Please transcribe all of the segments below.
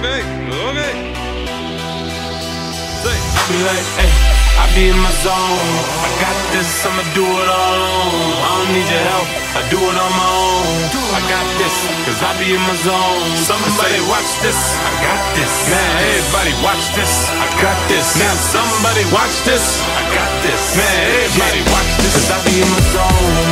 Okay, okay. Say. I be like, hey, I be in my zone. I got this, I'ma do it all alone. I don't need your help, I do it on my own. I got this, cause I be in my zone. Somebody watch this, I got this. Man, everybody watch this, I got this. Now somebody watch this, I got this. Man, everybody watch this, cause I be in my zone.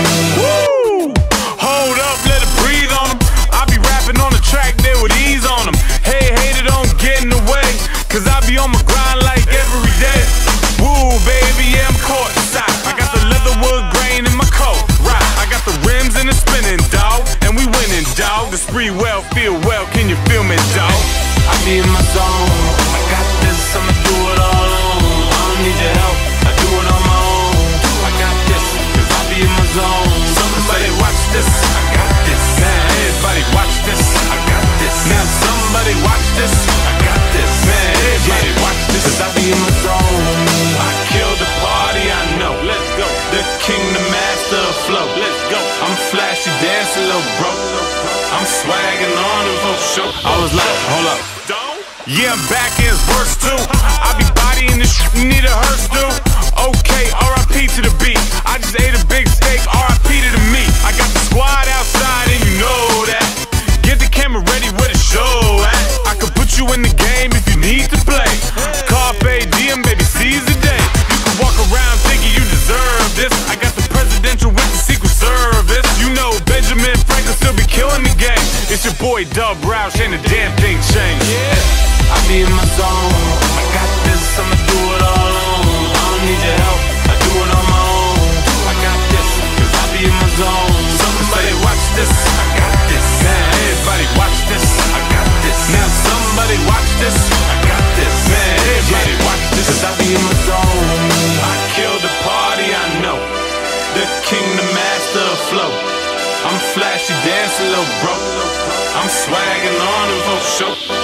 Woo! Hold up, let it breathe on them. I be rapping on the track there with ease on them. Hey, hater, don't get in the way, cause I be on my grind like every day. Woo, baby, yeah, I'm caught inside. I got the leatherwood grain in my coat, right? I got the rims and the spinning, dawg, and we winning, dawg. The spree well, feel well, can you feel me, dawg? I be in my zone. I got this, I'ma do it all alone. I don't need your help, I do it on my own. I got this, cause I be in my zone. Somebody watch this, I got this. Man, everybody watch this, I got this. Now somebody watch this, I got this. Man, everybody watch this, cause I be in my zone. I kill the party, I know. Let's go. The king, the master of flow. Let's go. I'm flashy, dancing, little bro. I'm swagging on it for sure. I was like, hold up. Yeah, I'm back in verse 2. I be bodying this shit, need a hearse, dude. Okay, R.I.P. to the beat. I just ate a big steak, R.I.P. to the meat. I got the squad outside and you know that. Get the camera ready where the show at. I could put you in the game if you need to play. Carpe diem, baby, seize the day. You can walk around thinking you deserve this. I got the presidential with the Secret Service. You know Benjamin Franklin still be killing the game. It's your boy Dub Roush, ain't a damn thing changed. I be in my zone. I got this, I'ma do it all alone. I don't need your help, I do it on my own. I got this, cause I be in my zone. Somebody watch this, I got this. Man, everybody watch this, I got this. Now somebody watch this, I got this. Man, everybody watch this, cause I be in my zone. I kill the party, I know. The king, the master of flow. I'm flashy, dancing, little bro. I'm swagging on it for sure.